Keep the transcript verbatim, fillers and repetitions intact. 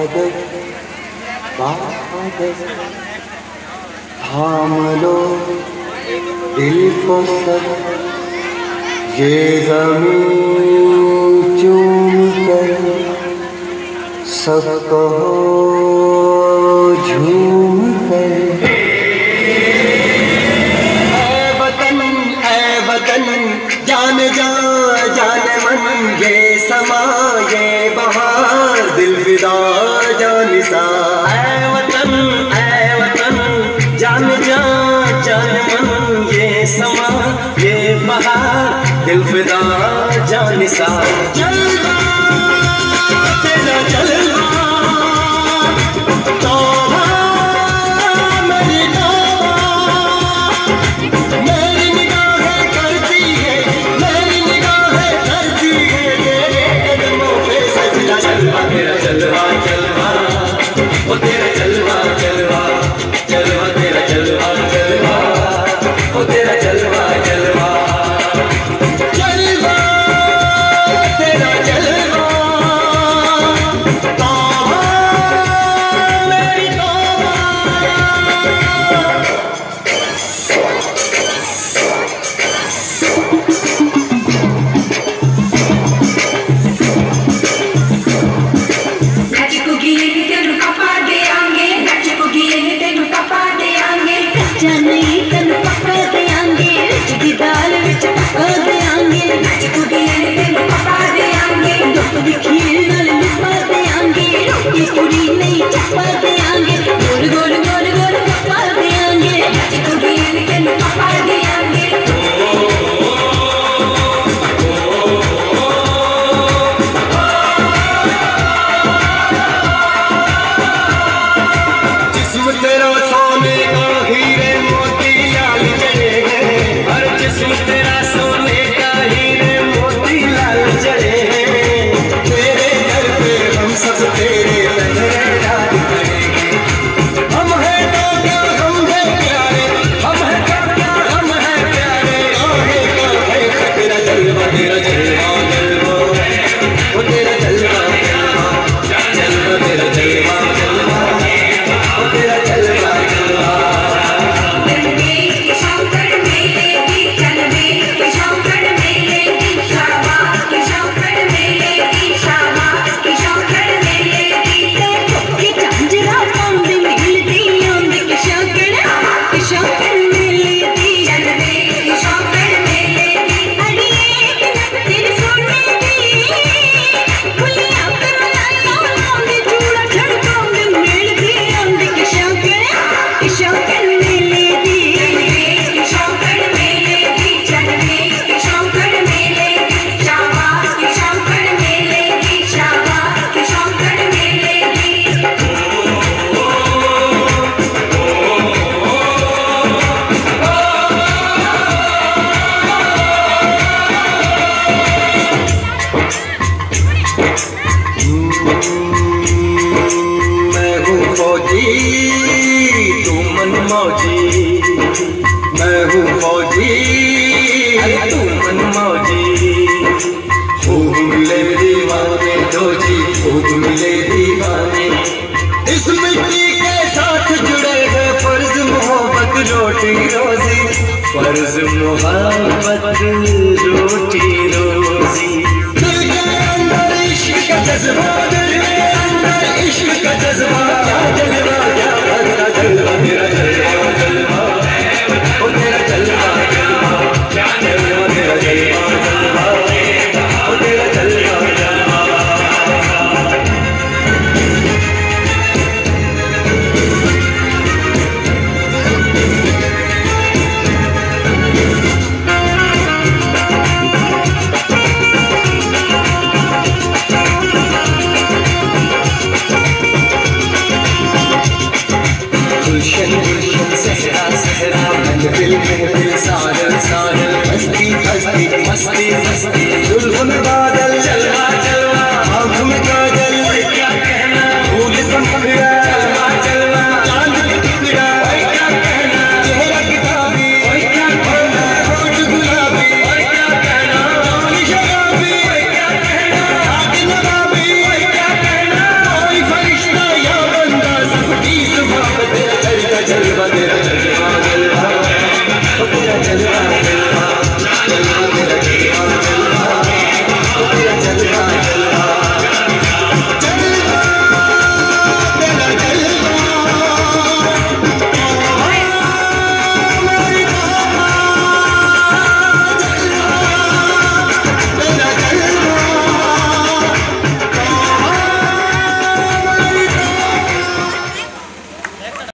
बादल बादल थाम लो दिल को सब, ये ज़मीन चूम कर सब कहो झूम कर। ऐ वतन ऐ वतन जान जा जान मन, ये समा ये बहार दिल फिदा जानिसा। ऐ वतन ऐ वतन जान जा जान मन, ये समा ये बहार दिल फिदा जानिसा। जलवा तेरा जलवा तौबा मेरी तौबा, मेरी निगाहें करती है मेरी निगाहें करती है तेरे कदमों पे सजदा। जलवा तेरा जलवा जलवा ओ तेरा जलवा जलवा जलवा तेरा जलवा जलवा ओ तेरा जलवा जलवा जलवा तेरा जलवा तौबा मेरी तौबा। नचकोगी तेनू पापा दे आंगे, नचकोगी तेनू पापा दे आंगे, कच्चा नहीं तेनू पक्का दे आंगे, चिट्टी दाल विच पक्का दे आंगे। नचकोगी तेनू पापा दे आंगे, दुख दी खीर नाल लिपा दे आंगे, रोटी पूरी नहीं चप्पा दे आंगे, गोल गोल गोल गोल पप्पा दे आंगे। नचकोगी तेनू पापा दे आंगे। जिस्म तेरा सोने का हीरे मोती लाल जड़े हैं, हर जिस्म तेरा सोने का हीरे मोती लाल जड़े हैं। तेरे दर पे हम सब तेरे लहराए करेंगे। हम हैं काका हम हैं प्यारे, हम हैं काका हम हैं प्यारे, आहे काहे तेरा जलवा तेरा जलवा जलवा ओ तेरा जलवा जलवा जलवा तेरा जलवा जलवा ओ तेरा जलवा जलवा। चलवे के शौकत मेले की, चलवे के शौकत मेले की, शाबाश के शौकत मेले की, शाबाश के शौकत मेले की। के झांझरा पांदी मिलती आंद के शौकत के शौकत मेले की, चलवे के शौकत मेले की। अड़िए के नक तेरे सोने दी, फुलियां पे मलाइयां लांदे, चूड़ा छड़कांदे मिलती आंद के शौकत के शौकत मेले की। चलवे के शौकत मेले की, चलवे के शौकत मेले की, शाबाश के शौकत मेले की, शाबाश के शौकत मेले की। मैं हूँ फौजी तू मन मौजी, मैं हूँ फौजी तू मन मौजी। खूब मिले दीवाने दो जी, खूब मिले दीवाने। इस मिट्टी के साथ जुड़े हैं फर्ज मोहब्बत रोटी रोजी, फर्ज मोहब्बत रोटी रोजी। दिल के अंदर इश्क का जज्बा, दिल के अंदर इश्क का जज्बा, क्या जलवा क्या भरता जलवा तेरा जलवा जलवा ओ तेरा जलवा जलवा जलवा तेरा जलवा जलवा ओ तेरा जलवा जलवा। गुलशन गुलशन सहरा सहरा महफिल महफिल साहिल साहिल, मस्ती मस्ती मस्ती मस्ती